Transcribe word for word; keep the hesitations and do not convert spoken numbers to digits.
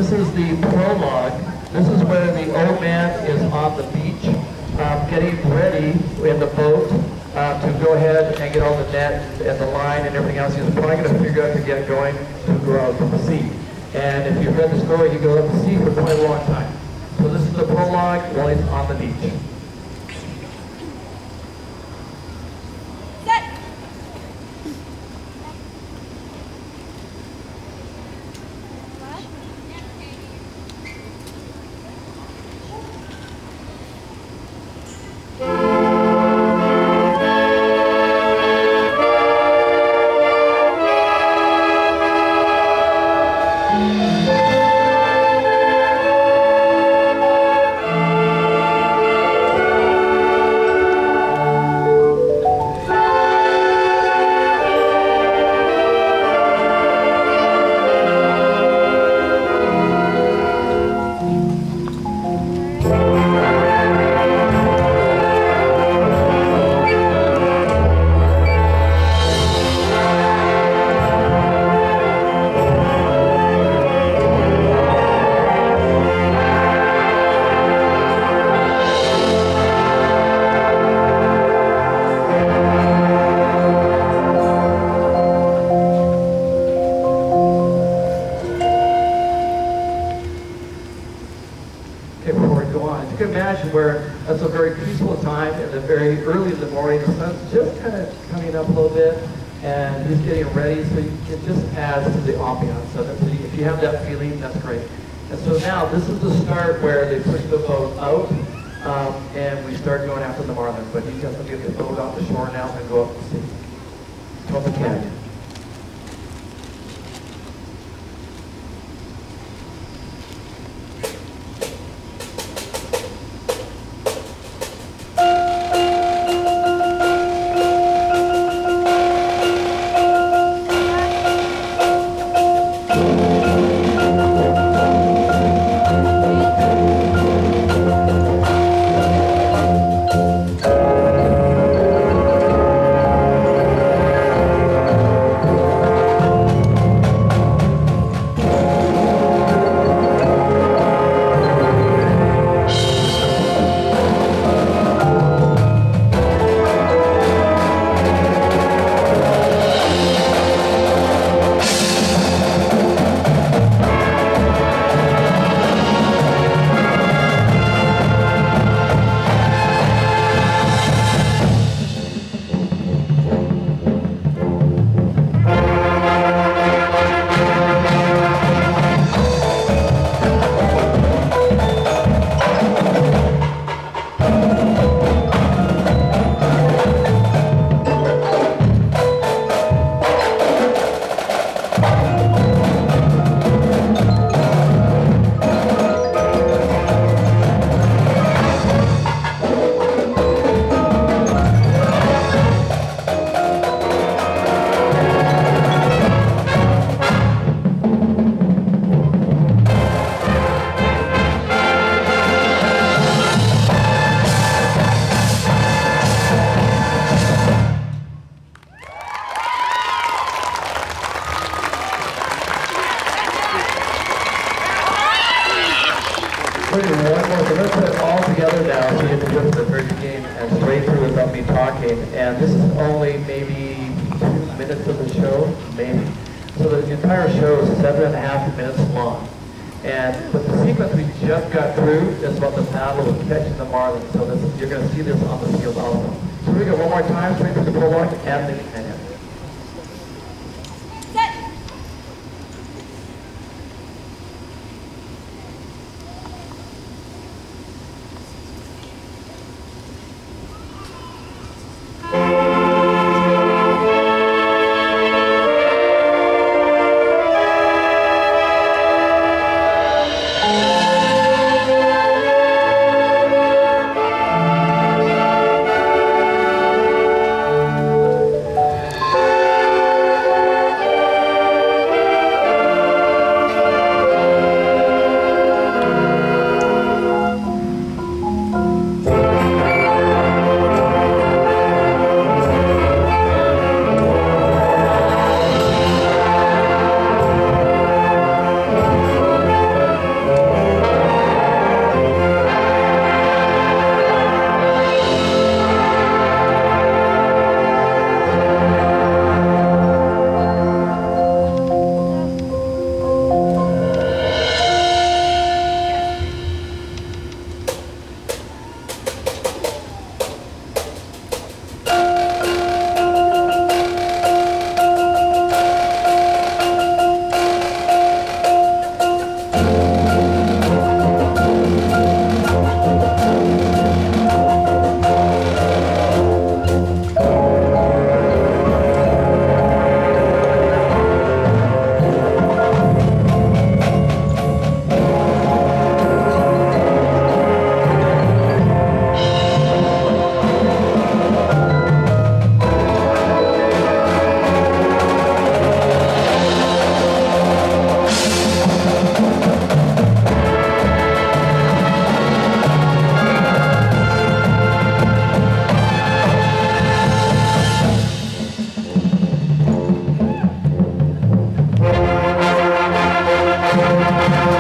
this is the prologue. This is where the old man is on the beach, um, getting ready in the boat uh, to go ahead and get all the net and the line and everything else. He's probably going to figure out to get going to go out to the sea. And if you've read the story, he goes out to sea for quite a long time. So this is the prologue while he's on the beach. Where that's a very peaceful time and the very early in the morning, the sun's just kind of coming up a little bit and he's getting ready, so it just adds to the ambiance. So that's, if you have that feeling, that's great. And so now this is the start where they push the boat out um, and we start going after the marlin. But he's just going to get the boat off the shore now and go up the sea. Called the canyon. And this is only maybe two minutes of the show, maybe. So the entire show is seven and a half minutes long. And but the sequence we just got through is about the battle of catching the marlin. So this is, you're going to see this on the field also. So we go one more time, so we do the prologue and the canyon. Thank you.